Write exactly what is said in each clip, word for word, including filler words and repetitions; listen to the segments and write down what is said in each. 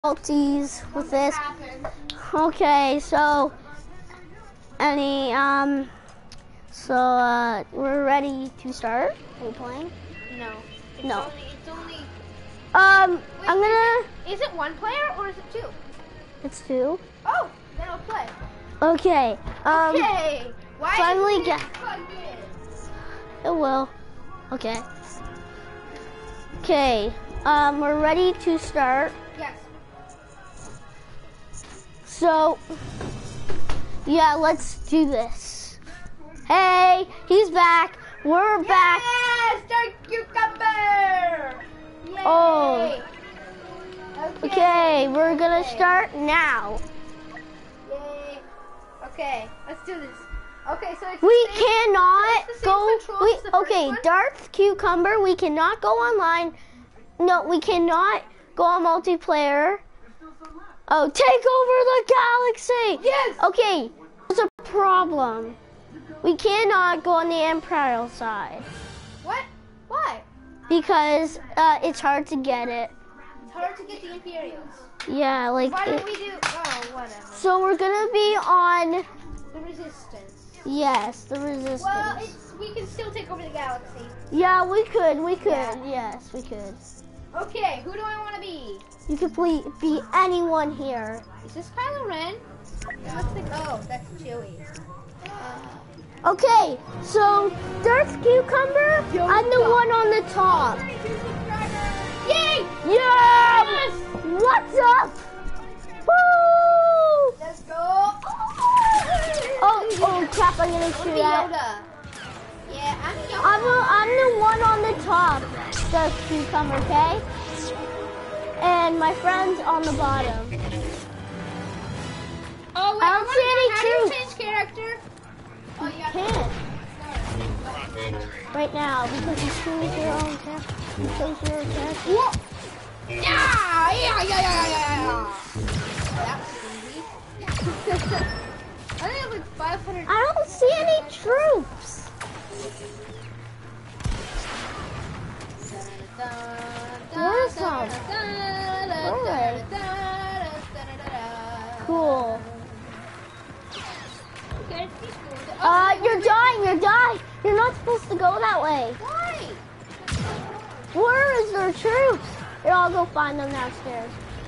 difficulties with this. Okay, so any um so uh we're ready to start. Are we playing? No. It's No. Only, it's only. Um Wait, I'm gonna is it, is it one player or is it two? It's two. Oh, then I'll play. Okay. Um Okay. Why finally is it get it will. Okay. Okay. Um we're ready to start. Yes. So, yeah, let's do this. Hey, he's back. We're yes, back. Yes, Dark Cucumber. Yay. Oh. Okay. Okay, we're gonna Okay. start now. Yay. Okay, let's do this. Okay, so it's We the same, cannot so it's the go. same controls We as the first okay, one? Dark Cucumber. We cannot go online. No, we cannot go on multiplayer. Oh, take over the galaxy! Yes! Okay, there's a problem. We cannot go on the Imperial side. What? Why? Because uh, it's hard to get it. It's hard to get the Imperials. Yeah, like Why it, don't we do? Oh, whatever. so we're gonna be on, The Resistance. yes, the Resistance. Well, it's we can still take over the galaxy. Yeah, we could, we could, Yeah. yes, we could. Okay, who do I want to be? You could ple- be anyone here. Is this Kylo Ren? That looks like, oh, that's Chewie. Okay, so Dark Cucumber, I'm the one on the top. Yay! Yeah! Yes! What's up? Woo! Let's go! Oh, oh crap, I'm gonna Look shoot at that. Yoda. Yeah, I'm Yoda. I'm, a, I'm the one on the top, Dark Cucumber, okay? And my friend's on the bottom. Oh, wait, I don't wanna see any know, how do you troops. change character? Oh, you have Can't. Right now, because you choose your own character. You choose your own character. Whoa! Yeah! Yeah, yeah, yeah, yeah, yeah! That was easy. I think I have like five hundred. I don't see any troops. Where's some? Where? Cool. Okay. Uh, you're dying, you're dying. You're not supposed to go that way. Why? Where is their troops? Here, I'll go find them downstairs.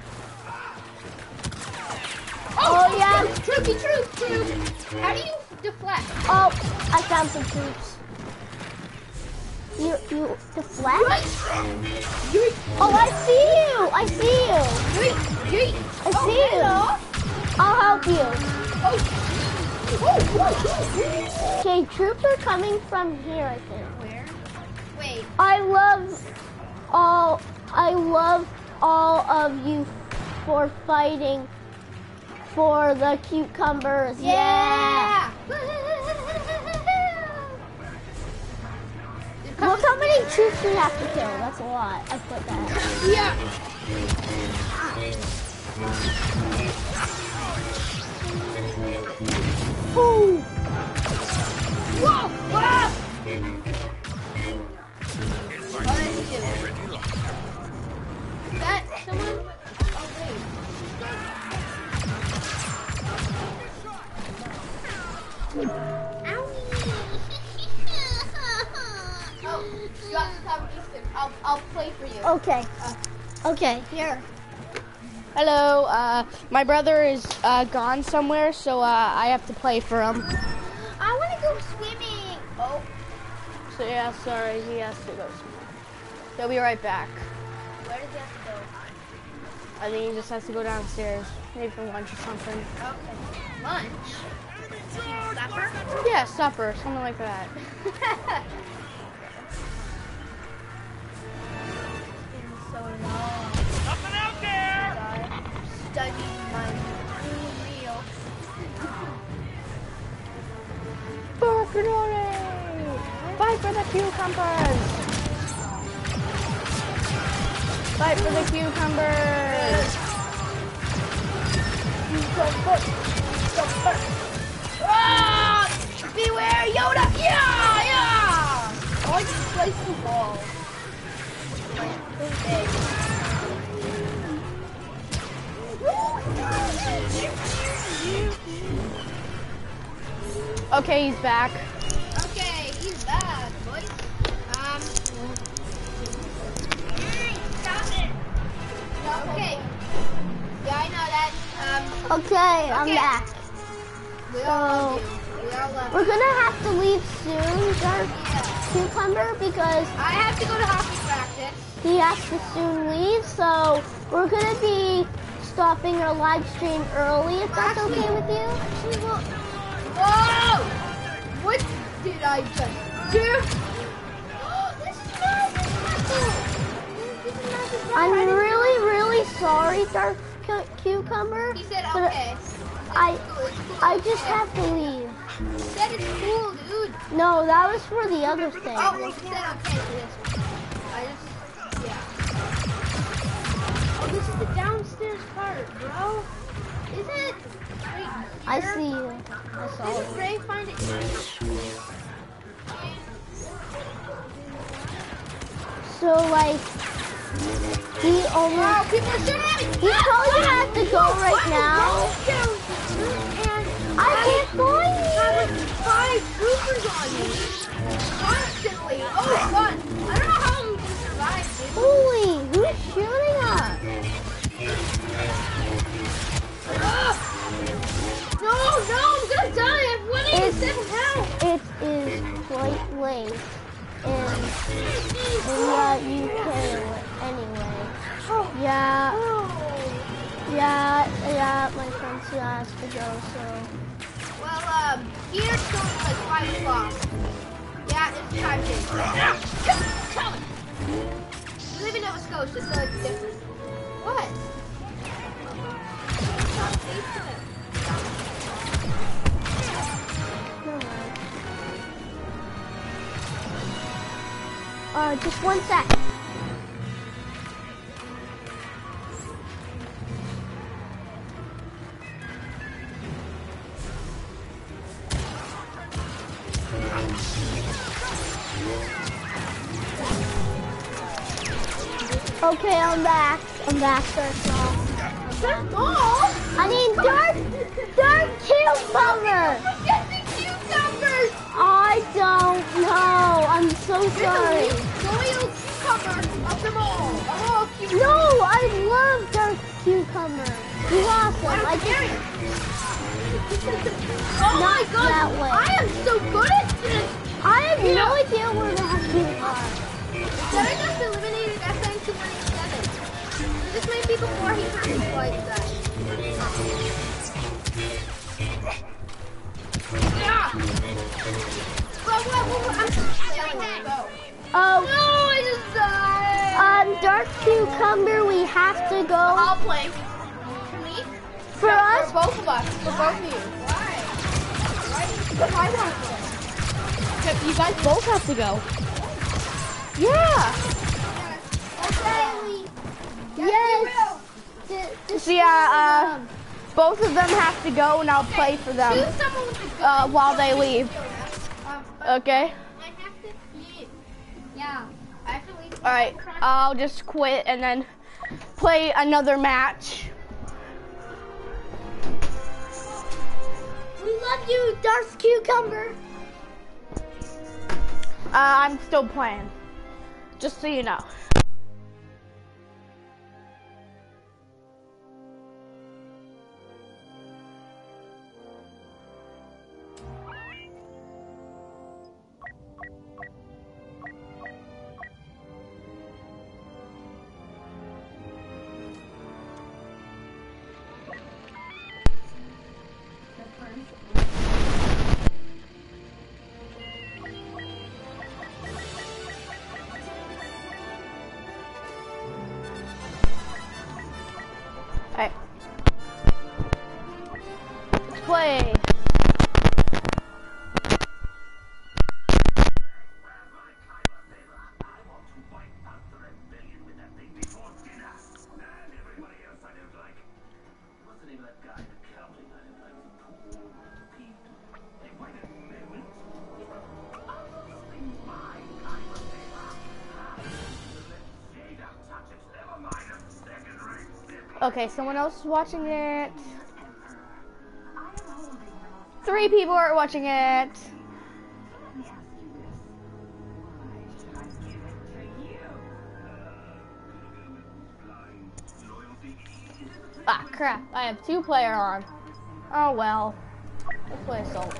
Oh, yeah. Troopy, troop, troop. How do you deflect? Oh, I found some troops. You, you deflect? Yeet. Oh, I see you. I see you. Yeet. Yeet. I Oh, see hello. you. I'll help you. Oh. Oh, oh, Okay, troops are coming from here, I think. Where? Wait. I love all, I love all of you for fighting for the cucumbers. Yeah. Look how many troops we have to kill. That's a lot. I put that. Yeah. Ooh. Whoa. Whoa. What did he do? Is that someone? Oh, wait. Oh, you have to come Easton. I'll, I'll play for you. Okay. Okay, here. Hello, uh, my brother is uh, gone somewhere, so uh, I have to play for him. I want to go swimming. Oh, So yeah, sorry, he has to go somewhere. He'll be right back. where does he have to go? I think he just has to go downstairs, maybe for lunch or something. Okay. Lunch? Supper? Yeah, supper, something like that. So long. Nothing out there! Studying my meal. Working on it! Fight for the cucumbers! Fight for the cucumbers! Ah! Beware, Yoda! Yeah! Yeah! I like to slice the wall. Okay, he's back. Okay, he's back, boys. Um. Stop it. Okay. Yeah, I know that. Um. Okay, I'm Okay. back. We all love So you. We all love we're you. gonna have to leave soon, Dark Yeah. Cucumber, because I have to go to hockey practice. he has to soon leave. So we're gonna be stopping our live stream early, if that's Actually- okay with you. Actually, well. Whoa! What did I just do? This is massive tackle. This is massive. I'm I didn't really, really sorry, Dark Cu- Cucumber. He said but okay. I, It's cool, it's cool, I it's just okay. have to leave. He said it's cool, dude. No, that was for the other thing. Oh, well, he said okay for this one. I just, yeah. Oh, this is the downstairs part, bro. Is it? Right I here? see you. I saw Didn't it. Ray find it here? So like, he Wow, almost. people are shooting at me! He's probably gonna have to go right now. And I can't find have you. like five troopers on me constantly. Oh, fun! I don't know how I'm gonna survive, dude. Holy, who's shooting us? Ugh. No, no, I'm gonna die. I have one eighty-seven health. It is quite late, and, and yeah, you can anyway. Yeah, yeah, yeah. My friend still has to go, so. Well, um, here it's only like five o'clock. Yeah, it's time to. Come, come. We live in Nova Scotia, so it's different. What? Stop facing it. Uh, just one sec. Okay, I'm back. I'm back, Circle. Oh! I mean, Dark, Dark Cucumber. Get the cucumbers! I don't know. I'm so sorry. Loyal cucumber of them all. Of all cucumbers. No, I love Dark Cucumber. He's awesome. I Dare just, you. Oh my Not god! that way. I am so good at this! I have no idea where the heck you are. Derek just eliminated S N two eighty-seven. This may be before he turned his lights out. Yeah! Bro, bro, bro, bro, I'm telling him to go. Oh, No, I just died! um, Dark Cucumber, we have to go. I'll play. For me? For For us, both of us. For both of you. Why? Why? Because I want to play. You guys both have to go. yeah. Okay. Yes. Th- this So yeah, uh, both of them have to go, and I'll play for them Choose someone with the good. uh, while they leave. Um, Okay. I have to leave. Yeah. I have to leave. All right. I'll just quit and then play another match. We love you, Dark Cucumber. Uh, I'm still playing, just so you know. Alright. Let's play. Okay, someone else is watching it. Three people are watching it. Ah, crap. I have two player on. Oh, well. Let's play Assault.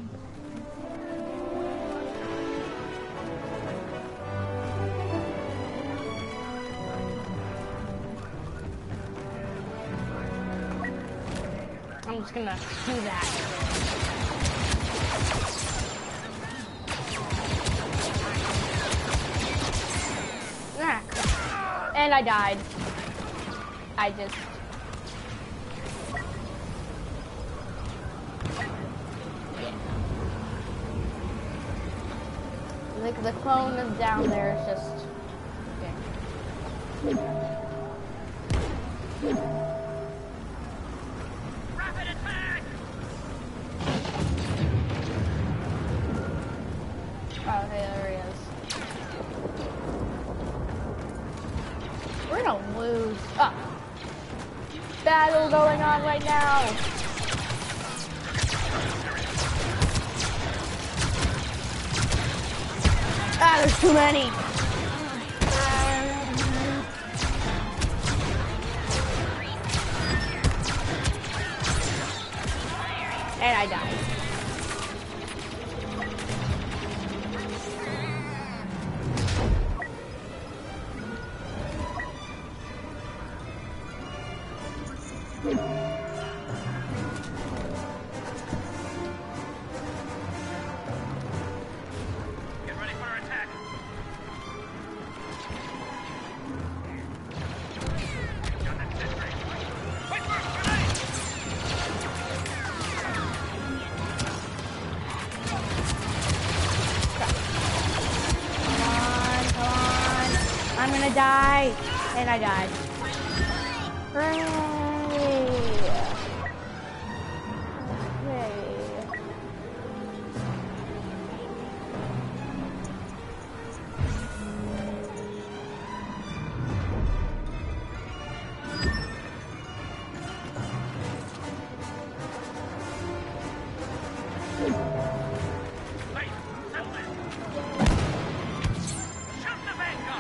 I'm just gonna do that. Ah, crap. And I died. I just... Like the clone is down there, it's just... Okay. Rapid attack! Oh, okay, there he is. We're gonna lose. Ah. Battle going on right now. Ah, there's too many. And I died. Get ready for attack. Got that sentry. Wait for it, grenade! Come on, come on. I'm gonna die. And I died. Hooray. Okay. Wait, settle in. Shoot the Vanguard!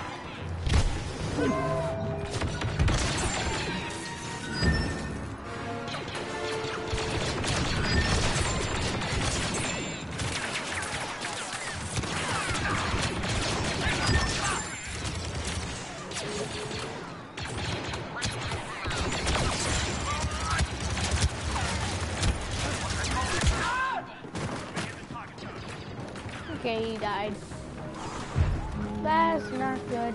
Okay, he died. That's not good.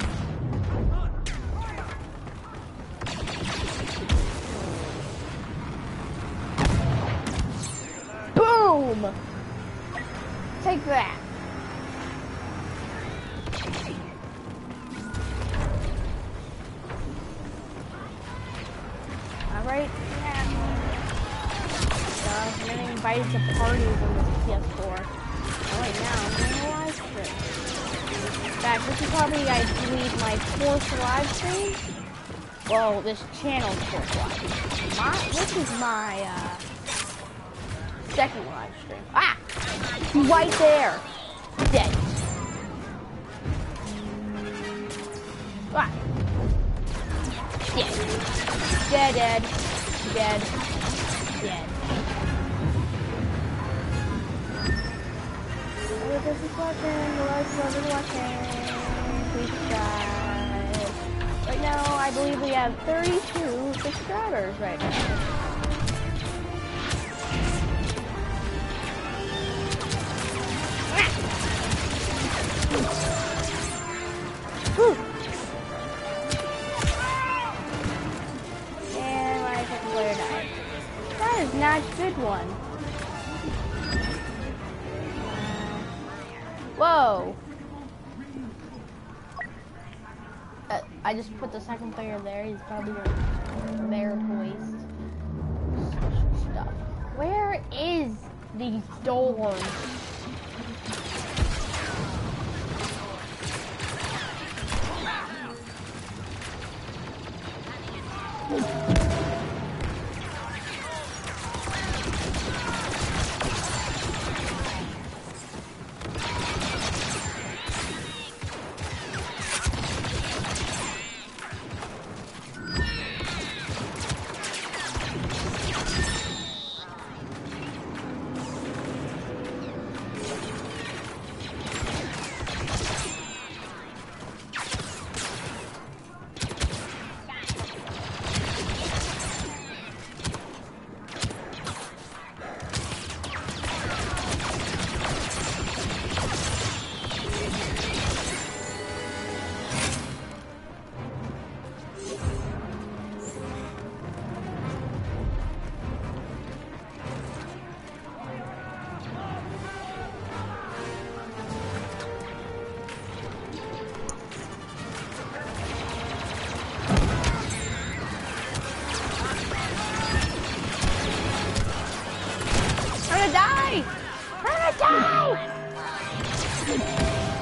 Boom! Take that. Alright, yeah. So, I'm getting invited to parties on this P S four. Right now, I'm doing a live stream. In fact, this is probably, I believe, my fourth live stream. Well, this channel's fourth live stream. My, this is my uh, second live stream. Ah! He's right there. Dead. Ah. Dead. Dead, dead. Dead. Dead. This is watching, hello, whoever's watching, please subscribe. Right now, I believe we have thirty-two subscribers right now. Whew. And my second player died. That is not a good one. Whoa! Uh, I just put the second player there. He's probably there to waste stuff. Where is these doors?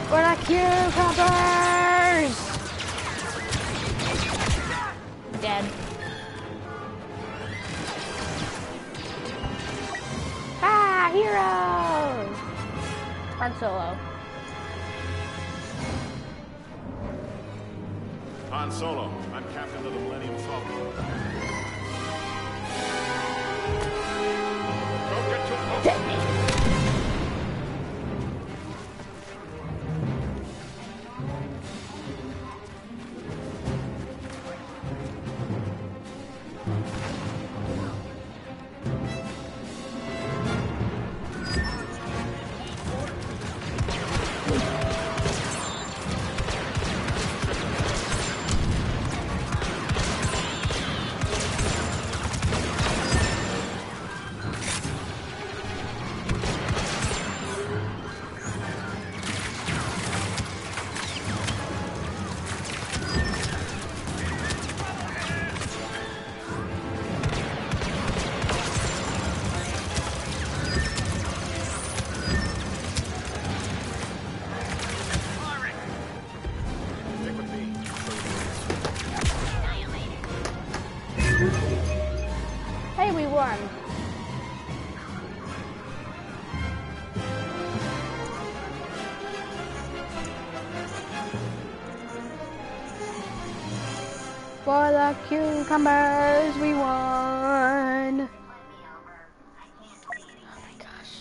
For the cucumbers! Dead. Ah, heroes! Han Solo. Han Solo, I'm captain of the Millennium Falcon. Don't get too close. Hey, we won. For the cucumbers, we won. Oh my gosh.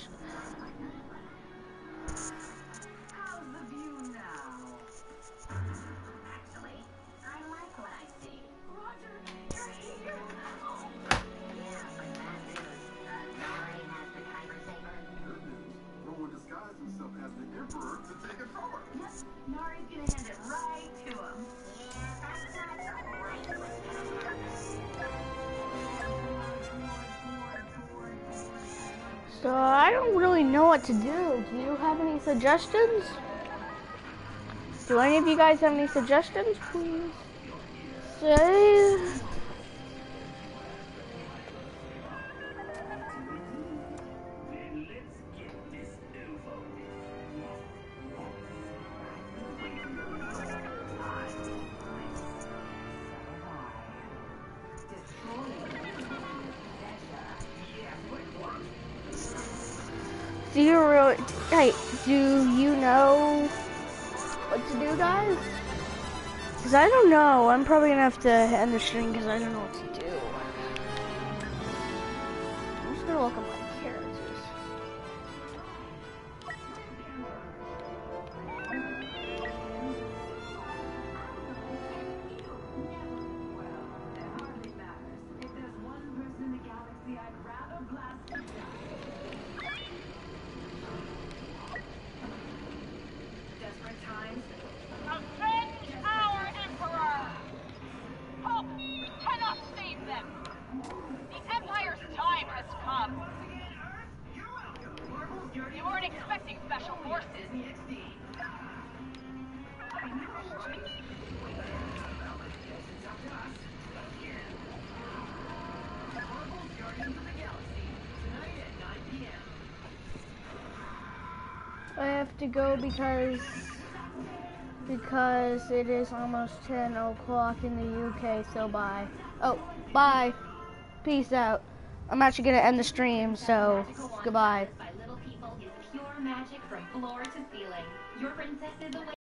How's the view now? Actually, I like what I see. Roger, you're here. Oh. Yeah, but bad news. Nori has the Kyber Saber. Good news. Rowan disguised himself as the Emperor to take it from her. Yep, Nori's gonna hand it right to him. Yeah, that's not quite what So I don't really know what to do. Do you have any suggestions? Do any of you guys have any suggestions, please? Say. Do you really, hey, do you know what to do, guys? Because I don't know. I'm probably going to have to end the stream because I don't know what to do. I'm just going to look at my characters. Avenge our Emperor! Hope cannot save them! The Empire's time has come! You weren't expecting special forces. I have to go because because it is almost ten o'clock in the U K, so bye. Oh, bye. Peace out. I'm actually going to end the stream, so goodbye. By little people is pure magic from floor to ceiling. Your princess is away.